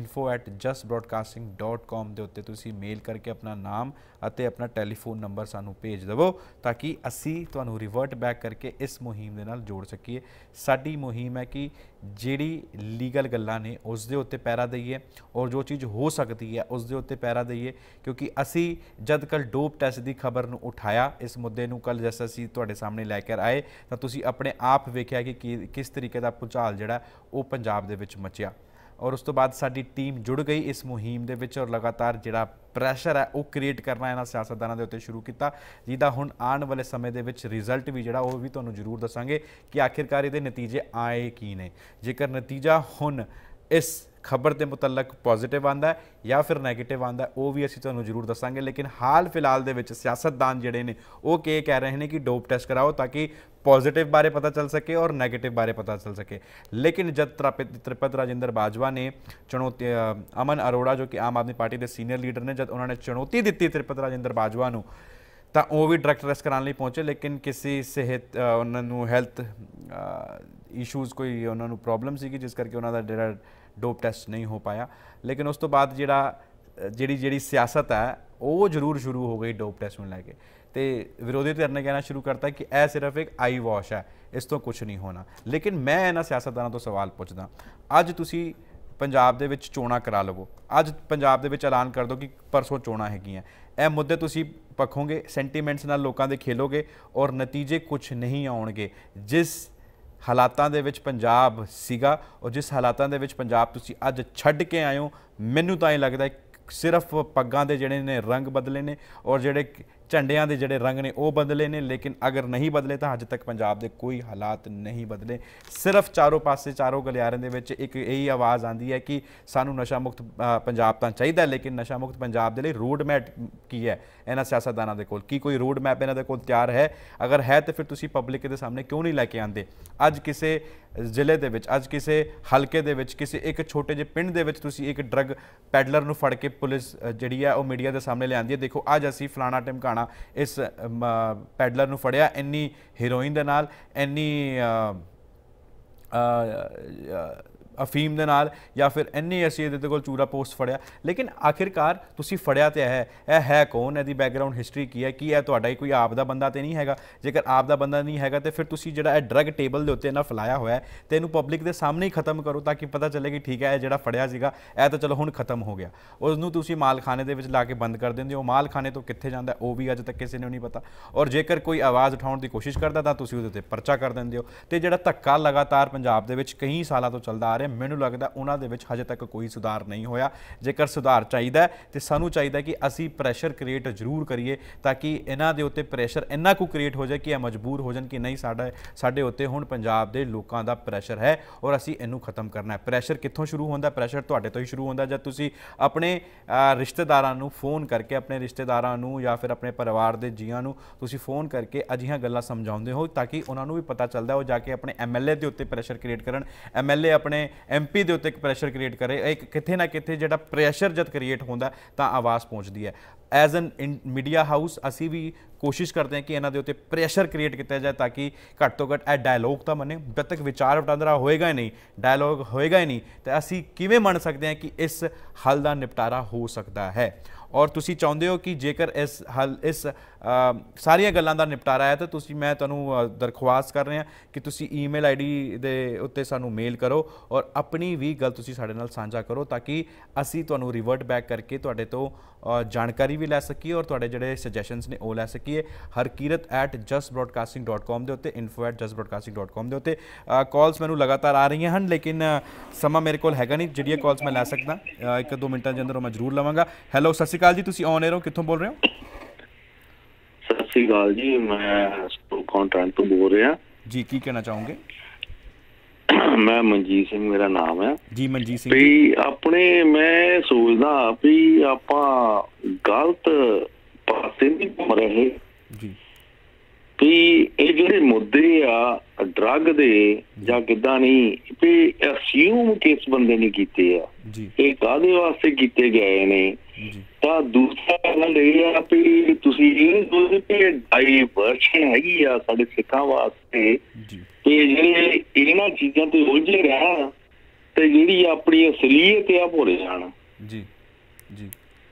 info@justbroadcasting.com ਦੇ ਉੱਤੇ ਤੁਸੀਂ ਮੇਲ ਕਰਕੇ ਆਪਣਾ ਨਾਮ ਅਤੇ ਆਪਣਾ ਟੈਲੀਫੋਨ ਨੰਬਰ ਸਾਨੂੰ ਭੇਜ ਦੇਵੋ ਤਾਂ ਕਿ ਅਸੀਂ ਤੁਹਾਨੂੰ ਰਿਵਰਟ ਬੈਕ ਕਰਕੇ ਇਸ ਮੁਹਿੰਮ ਦੇ ਨਾਲ ਜੋੜ ਸਕੀਏ। ਸਾਡੀ ਮੁਹਿੰਮ ਹੈ ਕਿ ਜਿਹੜੀ ਲੀਗਲ ਗੱਲਾਂ ਨੇ ਉਸ ਦੇ ਉੱਤੇ ਪਹਿਰਾ ਦਈਏ ਔਰ ਜੋ ਚੀਜ਼ ਹੋ ਸਕਦੀ ਹੈ ਉਸ ਦੇ ਉੱਤੇ ਪਹਿਰਾ ਦਈਏ, ਕਿਉਂਕਿ ਅਸੀਂ ਜਦ ਕੱਲ੍ਹ ਡੋਪ ਟੈਸਟ ਦੀ ਖਬਰ ਨੂੰ ਉਠਾਇਆ, ਇਸ ਮੁੱਦੇ ਨੂੰ ਕੱਲ੍ਹ ਜੈਸਾ ਅਸੀਂ ਤੁਹਾਡੇ ਸਾਹਮਣੇ ਲੈ ਕੇ ਆਏ ਤਾਂ ਤੁਸੀਂ ਆਪਣੇ ਆਪ ਵੇਖਿਆ ਕਿ ਕਿਸ ਤਰੀਕੇ ਦਾ ਭੁਚਾਲ ਜਿਹੜਾ ਉਹ ਪੰਜਾਬ ਦੇ ਵਿੱਚ ਮਚਿਆ। ਔਰ ਉਸ ਤੋਂ ਬਾਅਦ ਸਾਡੀ ਟੀਮ ਜੁੜ ਗਈ ਇਸ ਮੁਹਿੰਮ ਦੇ ਵਿੱਚ ਔਰ ਲਗਾਤਾਰ ਜਿਹੜਾ ਪ੍ਰੈਸ਼ਰ ਹੈ ਉਹ ਕ੍ਰੀਏਟ ਕਰਨਾ ਇਹਨਾਂ ਸਿਆਸਤਦਾਨਾਂ ਦੇ ਉੱਤੇ ਸ਼ੁਰੂ ਕੀਤਾ, ਜਿਹਦਾ ਹੁਣ ਆਉਣ ਵਾਲੇ ਸਮੇਂ ਦੇ ਵਿੱਚ ਰਿਜ਼ਲਟ ਵੀ ਜਿਹੜਾ ਉਹ ਵੀ ਤੁਹਾਨੂੰ ਜ਼ਰੂਰ ਦੱਸਾਂਗੇ ਕਿ ਆਖਿਰਕਾਰ ਇਹਦੇ ਨਤੀਜੇ ਆਏ ਕੀ ਨੇ। ਜੇਕਰ ਨਤੀਜਾ ਹੁਣ ਇਸ ਖਬਰ ਦੇ ਮੁਤਲਕ ਪੋਜ਼ਿਟਿਵ ਆਉਂਦਾ ਜਾਂ ਫਿਰ ਨੈਗੇਟਿਵ ਆਉਂਦਾ ਉਹ ਵੀ ਅਸੀਂ ਤੁਹਾਨੂੰ ਜ਼ਰੂਰ ਦੱਸਾਂਗੇ। ਲੇਕਿਨ ਹਾਲ ਫਿਲਹਾਲ ਦੇ ਵਿੱਚ ਸਿਆਸਤਦਾਨ ਜਿਹੜੇ ਨੇ ਉਹ ਕੀ ਕਹਿ ਰਹੇ ਨੇ ਕਿ ਡੋਪ ਟੈਸਟ ਕਰਾਓ ਤਾਂ ਕਿ ਪੋਜ਼ਿਟਿਵ ਬਾਰੇ ਪਤਾ ਚੱਲ ਸਕੇ ਔਰ ਨੈਗੇਟਿਵ ਬਾਰੇ ਪਤਾ ਚੱਲ ਸਕੇ। ਲੇਕਿਨ ਜਦ ਤ੍ਰਿਪਤ ਰਾਜਿੰਦਰ ਬਾਜਵਾ ਨੇ ਚੁਣੌਤੀ, ਅਮਨ ਅਰੋੜਾ ਜੋ ਕਿ ਆਮ ਆਦਮੀ ਪਾਰਟੀ ਦੇ ਸੀਨੀਅਰ ਲੀਡਰ ਨੇ, ਜਦ ਉਹਨਾਂ ਨੇ ਚੁਣੌਤੀ ਦਿੱਤੀ ਤ੍ਰਿਪਤ ਰਾਜਿੰਦਰ ਬਾਜਵਾ ਨੂੰ ਤਾਂ ਉਹ ਵੀ ਡਾਇਰੈਕਟ ਅਰੈਸਟ ਕਰਾਉਣ ਲਈ ਪਹੁੰਚੇ, ਲੇਕਿਨ ਕਿਸੇ ਸਿਹਤ ਉਹਨਾਂ ਨੂੰ ਹੈਲਥ ਇਸ਼ੂਜ਼ ਕੋਈ ਉਹਨਾਂ ਨੂੰ ਪ੍ਰੋਬਲਮ ਸੀਗੀ ਜਿਸ ਕਰਕੇ ਉਹਨਾਂ ਦਾ ਜਿਹੜਾ ਡੋਪ ਟੈਸਟ ਨਹੀਂ ਹੋ ਪਾਇਆ। ਲੇਕਿਨ ਉਸ ਤੋਂ ਬਾਅਦ ਜਿਹੜੀ ਸਿਆਸਤ ਹੈ ਉਹ ਜ਼ਰੂਰ ਸ਼ੁਰੂ ਹੋ ਗਈ ਡੋਪ ਟੈਸਟ ਨੂੰ ਲੈ ਕੇ, ਤੇ ਵਿਰੋਧੀ ਧਿਰ ਨੇ ਕਹਿਣਾ ਸ਼ੁਰੂ ਕਰਤਾ ਕਿ ਇਹ ਸਿਰਫ ਇੱਕ ਆਈ ਵਾਸ਼ ਹੈ, ਇਸ ਤੋਂ ਕੁਝ ਨਹੀਂ ਹੋਣਾ। ਲੇਕਿਨ ਮੈਂ ਇਹਨਾਂ ਸਿਆਸਤਦਾਨਾਂ ਤੋਂ ਸਵਾਲ ਪੁੱਛਦਾ, ਅੱਜ ਤੁਸੀਂ ਪੰਜਾਬ ਦੇ ਵਿੱਚ ਚੋਣਾਂ ਕਰਾ ਲਵੋ, ਅੱਜ ਪੰਜਾਬ ਦੇ ਵਿੱਚ ਐਲਾਨ ਕਰ ਦਿਓ ਕਿ ਪਰਸੋਂ ਚੋਣਾਂ ਹੈਗੀਆਂ, ਇਹ ਮੁੱਦੇ ਤੁਸੀਂ ਪੱਖੋਗੇ, ਸੈਂਟੀਮੈਂਟਸ ਨਾਲ ਲੋਕਾਂ ਦੇ ਖੇਲੋਗੇ ਔਰ ਨਤੀਜੇ ਕੁਝ ਨਹੀਂ ਆਉਣਗੇ। ਜਿਸ ਹਾਲਾਤਾਂ ਦੇ ਵਿੱਚ ਪੰਜਾਬ ਸੀਗਾ ਔਰ ਜਿਸ ਹਾਲਾਤਾਂ ਦੇ ਵਿੱਚ ਪੰਜਾਬ ਤੁਸੀਂ ਅੱਜ ਛੱਡ ਕੇ ਆਏ ਹੋ, ਮੈਨੂੰ ਤਾਂ ਇਹ ਲੱਗਦਾ ਸਿਰਫ ਪੱਗਾਂ ਦੇ ਜਿਹੜੇ ਨੇ ਰੰਗ ਬਦਲੇ ਨੇ ਔਰ ਝੰਡਿਆਂ ਦੇ ਜਿਹੜੇ ਰੰਗ ਨੇ ਉਹ ਬਦਲੇ ਨੇ, ਲੇਕਿਨ ਅਗਰ ਨਹੀਂ ਬਦਲੇ ਤਾਂ ਅੱਜ ਤੱਕ ਪੰਜਾਬ ਦੇ ਕੋਈ ਹਾਲਾਤ ਨਹੀਂ ਬਦਲੇ। ਸਿਰਫ ਚਾਰੋਂ ਪਾਸੇ ਚਾਰੋਂ ਗਲਿਆਰਿਆਂ ਦੇ ਵਿੱਚ ਇੱਕ ਇਹੀ ਆਵਾਜ਼ ਆਉਂਦੀ ਹੈ ਕਿ ਸਾਨੂੰ ਨਸ਼ਾ ਮੁਕਤ ਪੰਜਾਬ ਤਾਂ ਚਾਹੀਦਾ, ਲੇਕਿਨ ਨਸ਼ਾ ਮੁਕਤ ਪੰਜਾਬ ਦੇ ਲਈ ਰੋਡ ਮੈਪ ਕੀ ਹੈ ਇਹਨਾਂ ਸਿਆਸਤਦਾਨਾਂ ਦੇ ਕੋਲ? ਕੀ ਕੋਈ ਰੋਡ ਮੈਪ ਇਹਨਾਂ ਦੇ ਕੋਲ ਤਿਆਰ ਹੈ? ਅਗਰ ਹੈ ਤਾਂ ਫਿਰ ਤੁਸੀਂ ਪਬਲਿਕ ਦੇ ਸਾਹਮਣੇ ਕਿਉਂ ਨਹੀਂ ਲੈ ਕੇ ਆਉਂਦੇ? ਅੱਜ ਕਿਸੇ ਜ਼ਿਲ੍ਹੇ ਦੇ ਵਿੱਚ, ਅੱਜ ਕਿਸੇ ਹਲਕੇ ਦੇ ਵਿੱਚ, ਕਿਸੇ ਇੱਕ ਛੋਟੇ ਜਿਹੇ ਪਿੰਡ ਦੇ ਵਿੱਚ ਤੁਸੀਂ ਇੱਕ ਡਰੱਗ ਪੈਡਲਰ ਨੂੰ ਫੜ ਕੇ ਪੁਲਿਸ ਜਿਹੜੀ ਹੈ ਉਹ ਮੀਡੀਆ ਦੇ ਸਾਹਮਣੇ ਲਿਆਂਦੀ ਹੈ, ਦੇਖੋ ਅੱਜ ਅਸੀਂ ਫਲਾਣਾ ਟਿਮਕਾਣਾ ਇਸ ਪੈਡਲਰ ਨੂੰ ਫੜਿਆ ਇੰਨੀ ਹੀਰੋਇਨ ਦੇ ਨਾਲ, ਇੰਨੀ ਅਫੀਮ ਦੇ ਨਾਲ, ਜਾਂ ਫਿਰ ਇੰਨੀ ਅਸੀਂ ਇਹਦੇ ਕੋਲ ਚੂਰਾ ਪੋਸਟ ਫੜਿਆ। ਲੇਕਿਨ ਆਖਿਰਕਾਰ ਤੁਸੀਂ ਫੜਿਆ ਤੇ ਇਹ ਹੈ ਕੌਣ? ਇਹਦੀ ਬੈਕਗਰਾਊਂਡ ਹਿਸਟਰੀ ਕੀ ਹੈ? ਕੀ ਇਹ ਤੁਹਾਡਾ ਹੀ ਕੋਈ ਆਪ ਦਾ ਬੰਦਾ ਤੇ ਨਹੀਂ ਹੈਗਾ? ਜੇਕਰ ਆਪ ਦਾ ਬੰਦਾ ਨਹੀਂ ਹੈਗਾ ਤਾਂ ਫਿਰ ਤੁਸੀਂ ਜਿਹੜਾ ਇਹ ਡਰੱਗ ਟੇਬਲ ਦੇ ਉੱਤੇ ਇਹਨਾਂ ਫੈਲਾਇਆ ਹੋਇਆ ਤੇ ਇਹਨੂੰ ਪਬਲਿਕ ਦੇ ਸਾਹਮਣੇ ਹੀ ਖਤਮ ਕਰੋ, ਤਾਂ ਕਿ ਪਤਾ ਚੱਲੇ ਕਿ ਠੀਕ ਹੈ ਇਹ ਜਿਹੜਾ ਫੜਿਆ ਸੀਗਾ ਇਹ ਤਾਂ ਚਲੋ ਹੁਣ ਖਤਮ ਹੋ ਗਿਆ। ਉਸਨੂੰ ਤੁਸੀਂ ਮਾਲਖਾਨੇ ਦੇ ਵਿੱਚ ਲਾ ਕੇ ਬੰਦ ਕਰ ਦਿੰਦੇ ਹੋ, ਮਾਲਖਾਨੇ ਤੋਂ ਕਿੱਥੇ ਜਾਂਦਾ ਉਹ ਵੀ ਅੱਜ ਤੱਕ ਕਿਸੇ ਨੂੰ ਨਹੀਂ ਪਤਾ। ਔਰ ਜੇਕਰ ਕੋਈ ਆਵਾਜ਼ ਉਠਾਉਣ ਦੀ ਕੋਸ਼ਿਸ਼ ਕਰਦਾ ਤਾਂ ਤੁਸੀਂ ਉਹਦੇ 'ਤੇ ਪਰਚਾ ਕਰ ਦਿੰਦੇ ਹੋ। ਤੇ ਜਿਹੜਾ ਧੱਕਾ ਲਗਾਤਾਰ ਪੰਜਾਬ ਦੇ ਵਿੱਚ ਕਈ ਸਾਲਾਂ ਤੋਂ ਚੱਲਦਾ ਆ ਰਿਹਾ, ਮੈਨੂੰ ਲੱਗਦਾ ਉਹਨਾਂ ਦੇ ਵਿੱਚ ਹਜੇ ਤੱਕ ਕੋਈ ਸੁਧਾਰ ਨਹੀਂ ਹੋਇਆ। ਜੇਕਰ ਸੁਧਾਰ ਚਾਹੀਦਾ ਤੇ ਸਾਨੂੰ ਚਾਹੀਦਾ ਕਿ ਅਸੀਂ ਪ੍ਰੈਸ਼ਰ ਕ੍ਰੀਏਟ ਜ਼ਰੂਰ ਕਰੀਏ, ਤਾਂ ਕਿ ਇਹਨਾਂ ਦੇ ਉੱਤੇ ਪ੍ਰੈਸ਼ਰ ਇੰਨਾ ਕੁ ਕ੍ਰੀਏਟ ਹੋ ਜਾਏ ਕਿ ਇਹ ਮਜਬੂਰ ਹੋ ਜਾਣ ਕਿ ਨਹੀਂ ਸਾਡੇ ਉੱਤੇ ਹੁਣ ਪੰਜਾਬ ਦੇ ਲੋਕਾਂ ਦਾ ਪ੍ਰੈਸ਼ਰ ਹੈ ਔਰ ਅਸੀਂ ਇਹਨੂੰ ਖਤਮ ਕਰਨਾ ਹੈ। ਪ੍ਰੈਸ਼ਰ ਕਿੱਥੋਂ ਸ਼ੁਰੂ ਹੁੰਦਾ? ਪ੍ਰੈਸ਼ਰ ਤੁਹਾਡੇ ਤੋਂ ਹੀ ਸ਼ੁਰੂ ਹੁੰਦਾ ਜਦ ਤੁਸੀਂ ਆਪਣੇ ਰਿਸ਼ਤੇਦਾਰਾਂ ਨੂੰ ਫੋਨ ਕਰਕੇ, ਆਪਣੇ ਰਿਸ਼ਤੇਦਾਰਾਂ ਨੂੰ ਜਾਂ ਫਿਰ ਆਪਣੇ ਪਰਿਵਾਰ ਦੇ ਜੀਆਂ ਨੂੰ ਤੁਸੀਂ ਫੋਨ ਕਰਕੇ ਅਜਿਹੀਆਂ ਗੱਲਾਂ ਸਮਝਾਉਂਦੇ ਹੋ, ਤਾਂ ਕਿ ਉਹਨਾਂ ਨੂੰ ਵੀ ਪਤਾ ਚੱਲਦਾ ਉਹ ਜਾ ਕੇ ਆਪਣੇ MLA ਦੇ ਉੱਤੇ ਪ੍ਰੈਸ਼ਰ ਕ੍ਰੀਏਟ ਕਰਨ, MLA ਆਪਣੇ MP ਦੇ ਉੱਤੇ ਪ੍ਰੈਸ਼ਰ ਕ੍ਰੀਏਟ ਕਰੇ। ਇੱਕ ਕਿਤੇ ਨਾ ਕਿਤੇ ਜਿਹੜਾ ਪ੍ਰੈਸ਼ਰ ਜਦ ਕ੍ਰੀਏਟ ਹੁੰਦਾ ਤਾਂ ਆਵਾਜ਼ ਪਹੁੰਚਦੀ ਹੈ। ਐਜ਼ ਐਨ ਮੀਡੀਆ ਹਾਊਸ ਅਸੀਂ ਵੀ ਕੋਸ਼ਿਸ਼ ਕਰਦੇ ਹਾਂ ਕਿ ਇਹਨਾਂ ਦੇ ਉੱਤੇ ਪ੍ਰੈਸ਼ਰ ਕ੍ਰੀਏਟ ਕੀਤਾ ਜਾਏ, ਤਾਂ ਕਿ ਘੱਟ ਤੋਂ ਘੱਟ ਇਹ ਡਾਇਲੋਗ ਤਾਂ ਬਣੇ। ਜਦ ਤੱਕ ਵਿਚਾਰ ਵਟਾਂਦਰਾ ਹੋਏਗਾ ਹੀ ਨਹੀਂ, ਡਾਇਲੋਗ ਹੋਏਗਾ ਹੀ ਨਹੀਂ, ਤਾਂ ਅਸੀਂ ਕਿਵੇਂ ਮੰਨ ਸਕਦੇ ਹਾਂ ਕਿ ਇਸ ਹੱਲ ਦਾ ਨਿਪਟਾਰਾ ਹੋ ਸਕਦਾ ਹੈ? ਔਰ ਤੁਸੀਂ ਚਾਹੁੰਦੇ ਹੋ ਕਿ ਜੇਕਰ ਇਸ ਸਾਰੀਆਂ ਗੱਲਾਂ ਦਾ ਨਿਪਟਾਰਾ ਹੈ ਤਾਂ ਮੈਂ ਤੁਹਾਨੂੰ ਦਰਖਾਸਤ ਕਰ ਰਿਹਾ ਕਿ ਤੁਸੀਂ ਈਮੇਲ ID ਦੇ ਉੱਤੇ ਸਾਨੂੰ ਮੇਲ ਕਰੋ ਔਰ ਆਪਣੀ ਵੀ ਗੱਲ ਤੁਸੀਂ ਸਾਡੇ ਨਾਲ ਸਾਂਝਾ ਕਰੋ, ਤਾਂ ਕਿ ਅਸੀਂ ਤੁਹਾਨੂੰ ਰਿਵਰਟ ਬੈਕ ਕਰਕੇ ਤੁਹਾਡੇ ਤੋਂ ਜਾਣਕਾਰੀ ਵੀ ਲੈ ਸਕੀਏ ਔਰ ਤੁਹਾਡੇ ਜਿਹੜੇ ਸੁਜੈਸ਼ਨਸ ਨੇ ਉਹ ਲੈ ਸਕੀਏ। harkirat@justbroadcasting.com ਦੇ ਉੱਤੇ, info@justbroadcasting.com ਦੇ ਉੱਤੇ ਕਾਲਸ ਮੈਨੂੰ ਲਗਾਤਾਰ ਆ ਰਹੀਆਂ ਹਨ, ਲੇਕਿਨ ਸਮਾਂ ਮੇਰੇ ਕੋਲ ਹੈਗਾ ਨਹੀਂ ਜਿਹੜੀਆਂ ਕਾਲਸ ਮੈਂ ਲੈ ਸਕਦਾ। 1-2 ਮਿੰਟਾਂ ਦੇ ਅੰਦਰ ਮੈਂ ਜ਼ਰੂਰ ਲਵਾਂਗਾ। ਹੈਲੋ, ਸਤਿ ਸ਼੍ਰੀ ਅਕਾਲ ਜੀ, ਤੁਸੀਂ ਔਨ 에ਅਰ ਹੋ, ਕਿੱਥੋਂ ਬੋਲ ਰਹੇ ਹੋ? ਸਤਿ ਸ਼੍ਰੀ ਅਕਾਲ ਜੀ, ਮੈਂ ਕੰਟੈਂਟ ਤੋਂ ਬੋਲ ਰਿਹਾ ਜੀ। ਕੀ ਕਹਿਣਾ ਚਾਹੋਗੇ? ਮੈਂ ਮਨਜੀਤ ਸਿੰਘ ਮੇਰਾ ਨਾਮ ਹੈ ਜੀ। ਮਨਜੀਤ ਸਿੰਘ ਵੀ ਆਪਣੇ ਮੈਂ ਸੋਚਦਾ ਵੀ ਆਪਾਂ ਗਲਤ ਪਾਸੇ ਨਹੀਂ ਘੁੰਮ ਰਹੇ ਜੀ। ਵੀ ਇਹ ਜਿਹੜੇ ਮੁੱਦੇ ਆ ਡਰੱਗ ਦੇ ਜਾਂ ਕਿੱਦਾਂ ਨਹੀਂ, ਵੀ ਅਸਿਊਮ ਕਿਸ ਬੰਦੇ ਨੇ ਕੀਤੇ ਆ, ਇਹ ਕਾਹਦੇ ਵਾਸਤੇ ਕੀਤੇ ਗਏ ਨੇ? ਤਾਂ ਦੂਸਰਾ ਗੱਲ ਇਹ ਆ ਵੀ ਤੁਸੀਂ ਇਹ ਸੋਚਦੇ ਕਿ ਡਾਈਵਰਸ਼ਨ ਹੈਗੀ ਆ ਸਾਡੇ ਸਿੱਖਾਂ ਵਾਸਤੇ, ਤੇ ਜਿਹੜੇ ਇਹਨਾਂ ਚੀਜ਼ਾਂ ਤੇ ਉਲਝੇ ਰਹਿਣ ਤੇ ਜਿਹੜੀ ਆਪਣੀ ਅਸਲੀਅਤ ਆ ਭੁੱਲ ਜਾਣ। ਜੀ ਜੀ।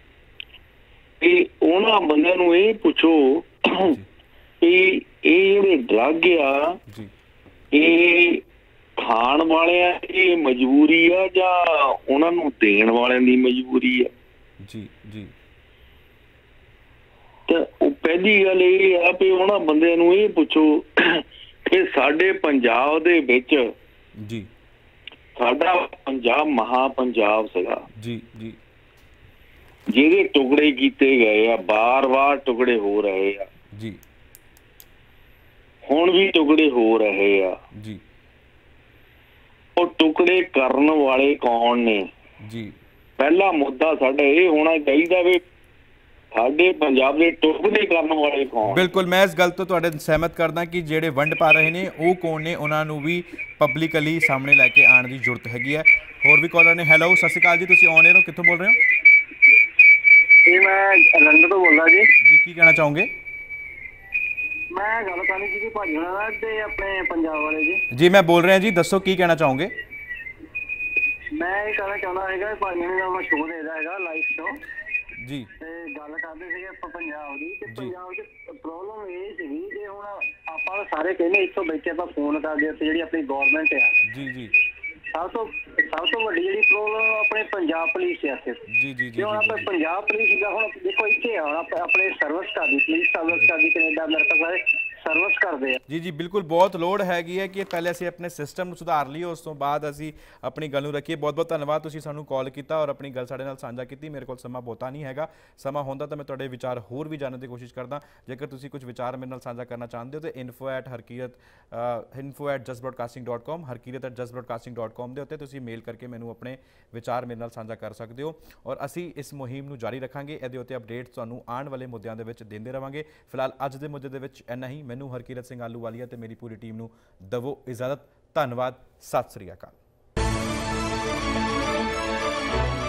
ਤੇ ਉਹਨਾਂ ਬੰਦਿਆਂ ਨੂੰ ਇਹ ਪੁੱਛੋ ਕਿ ਇਹ ਜਿਹੜੇ ਡਰੱਗ ਆ ਇਹ ਖਾਣ ਵਾਲਿਆਂ ਦੀ ਮਜਬੂਰੀ ਆ ਜਾਂ ਉਹਨਾਂ ਨੂੰ ਦੇਣ ਵਾਲਿਆਂ ਦੀ ਮਜਬੂਰੀ ਆ? ਜੀ ਜੀ। ਤਾਂ ਉਹ ਪਹਿਲੀ ਗੱਲ ਇਹ ਆ ਵੀ ਉਹਨਾਂ ਬੰਦਿਆਂ ਨੂੰ ਇਹ ਪੁੱਛੋ ਕਿ ਸਾਡੇ ਪੰਜਾਬ ਦੇ ਵਿੱਚ ਜੀ, ਸਾਡਾ ਪੰਜਾਬ ਮਹਾ ਪੰਜਾਬ ਸੀਗਾ ਜੀ ਜੀ, ਜਿਹਦੇ ਟੁਕੜੇ ਕੀਤੇ ਗਏ ਆ, ਬਾਰ-ਬਾਰ ਟੁਕੜੇ ਹੋ ਰਹੇ ਆ ਜੀ, ਹੁਣ ਵੀ ਟੁਕੜੇ ਹੋ ਰਹੇ ਆ ਜੀ। ਉਹ ਟੁਕੜੇ ਕਰਨ ਵਾਲੇ ਕੌਣ ਨੇ? ਜੀ, ਪਹਿਲਾ ਮੁੱਦਾ ਸਾਡਾ ਇਹ ਹੋਣਾ ਚਾਹੀਦਾ ਵੀ ਸਾਡੇ ਪੰਜਾਬ ਦੇ ਟੁਕੜੇ ਕਰਨ ਵਾਲੇ ਕੌਣ? ਬਿਲਕੁਲ, ਮੈਂ ਇਸ ਗੱਲ ਤੋਂ ਤੁਹਾਡੇ ਸਹਿਮਤ ਕਰਦਾ ਕਿ ਜਿਹੜੇ ਵੰਡ ਪਾ ਰਹੇ ਨੇ ਉਹ ਕੌਣ ਨੇ, ਉਹਨਾਂ ਨੂੰ ਵੀ ਪਬਲਿਕਲੀ ਸਾਹਮਣੇ ਲੈ ਕੇ ਆਉਣ ਦੀ ਜ਼ਰੂਰਤ ਹੈਗੀ ਹੈ। ਹੋਰ ਵੀ ਕਾਲਰ ਨੇ। ਹੈਲੋ, ਸਤਿ ਸ਼੍ਰੀ ਅਕਾਲ ਜੀ, ਤੁਸੀਂ ਔਨ 에ਅਰ ਹੋ, ਕਿੱਥੋਂ ਬੋਲ ਰਹੇ ਹੋ? ਜੀ ਮੈਂ ਲੰਡਨ ਤੋਂ ਬੋਲਦਾ ਜੀ। ਜੀ, ਕੀ ਕਹਿਣਾ ਚਾਹੋਗੇ? ਮੈਂ ਗੱਲ ਕਰਨੀ ਸੀ ਭਾਜੀ ਹੋਣਾ ਨਾਲ ਤੇ ਆਪਣੇ ਪੰਜਾਬ ਵਾਲੇ ਜੀ। ਜੀ, ਮੈਂ ਬੋਲ ਰਿਹਾ ਜੀ, ਦੱਸੋ ਕੀ ਕਹਿਣਾ ਚਾਹੋਗੇ? ਮੈਂ ਇਹ ਕਹਿਣਾ ਚਾਹੁੰਦਾ ਹੈਗਾ ਭਾਜੀ ਨੇ ਆਪਣਾ ਸ਼ੋਅ ਦੇਦਾ ਹੈਗਾ ਲਾਈਵ ਸ਼ੋਅ ਜੀ, ਤੇ ਗੱਲ ਕਰਦੇ ਸੀਗੇ ਆਪਾਂ ਪੰਜਾਬ ਦੀ, ਤੇ ਪੰਜਾਬ 'ਚ ਪ੍ਰੋਬਲਮ ਇਹ ਸੀਗੀ ਕਿ ਹੁਣ ਆਪਾਂ ਸਾਰੇ ਕਹਿੰਦੇ ਇੱਥੋਂ ਬੈਠੇ ਆਪਾਂ ਫੋਨ ਕਰਦੇ ਤੇ ਜਿਹੜੀ ਆਪਣੀ ਗੌਰਮੈਂਟ ਆ ਜੀ ਜੀ, ਸਭ ਤੋਂ ਵੱਡੀ ਜਿਹੜੀ ਪ੍ਰੋਬਲਮ ਆਪਣੇ ਪੰਜਾਬ ਪੁਲਿਸ ਆ ਇੱਥੇ ਜੀ ਜੀ ਜੀ। ਹੁਣ ਆਪਾਂ ਪੰਜਾਬ ਪੁਲਿਸ ਦਾ ਹੁਣ ਦੇਖੋ ਇੱਥੇ ਆ ਆਪਣੇ ਸਰਵਿਸ ਕਰਦੀ, ਪੁਲਿਸ ਸਰਵਿਸ ਕਰਦੀ, ਕੈਨੇਡਾ ਅਮਰੀਕਾ ਸਾਰੇ ਸਰਵਿਸ ਕਰਦੇ ਆ। ਜੀ ਬਿਲਕੁਲ ਬਹੁਤ ਲੋੜ ਹੈਗੀ ਹੈ ਕਿ ਪਹਿਲੇ ਅਸੀਂ ਆਪਣੇ ਸਿਸਟਮ ਨੂੰ ਸੁਧਾਰ ਲਈਏ, ਉਸ ਤੋਂ ਬਾਅਦ ਅਸੀਂ ਆਪਣੀ ਗੱਲ ਨੂੰ ਰੱਖੀਏ। ਬਹੁਤ ਬਹੁਤ ਧੰਨਵਾਦ, ਤੁਸੀਂ ਸਾਨੂੰ ਕਾਲ ਕੀਤਾ ਔਰ ਆਪਣੀ ਗੱਲ ਸਾਡੇ ਨਾਲ ਸਾਂਝਾ ਕੀਤੀ। ਮੇਰੇ ਕੋਲ ਸਮਾਂ ਬਹੁਤਾ ਨਹੀਂ ਹੈਗਾ, ਸਮਾਂ ਹੁੰਦਾ ਤਾਂ ਮੈਂ ਤੁਹਾਡੇ ਵਿਚਾਰ ਹੋਰ ਵੀ ਜਾਣਨ ਦੀ ਕੋਸ਼ਿਸ਼ ਕਰਦਾ। ਜੇਕਰ ਤੁਸੀਂ ਕੁਝ ਵਿਚਾਰ ਮੇਰੇ ਨਾਲ ਸਾਂਝਾ ਕਰਨਾ ਚਾਹੁੰਦੇ ਹੋ ਤਾਂ info@justbroadcasting.com harkirat@justbroadcasting.com ਦੇ ਉੱਤੇ ਤੁਸੀਂ ਮੇਲ ਕਰਕੇ ਮੈਨੂੰ ਆਪਣੇ ਵਿਚਾਰ ਮੇਰੇ ਨਾਲ ਸਾਂਝਾ ਕਰ ਸਕਦੇ ਹੋ ਔਰ ਅਸੀਂ ਇਸ ਮੁਹਿੰਮ ਨੂੰ ਜਾਰੀ ਰੱਖਾਂਗੇ। ਇਹਦੇ ਉੱਤੇ ਅਪਡੇਟਸ ਤੁਹਾਨੂੰ ਆਉਣ ਵਾਲੇ ਮੁੱਦਿਆਂ ਦੇ ਵਿੱਚ ਦਿੰਦੇ ਰਹਾਂਗੇ। ਫਿਲਹਾਲ ਅੱਜ ਦੇ ਮੁੱਦੇ ਦੇ ਵਿੱਚ ਇੰਨਾ ਹੀ। ਮੈਨੂੰ ਹਰਕੀਰਤ ਸਿੰਘ ਆਲੂਵਾਲੀਆ ਤੇ ਮੇਰੀ ਪੂਰੀ ਟੀਮ ਨੂੰ ਦਵੋ ਇਜਾਜ਼ਤ। ਧੰਨਵਾਦ, ਸਤਿ ਸ੍ਰੀ ਅਕਾਲ।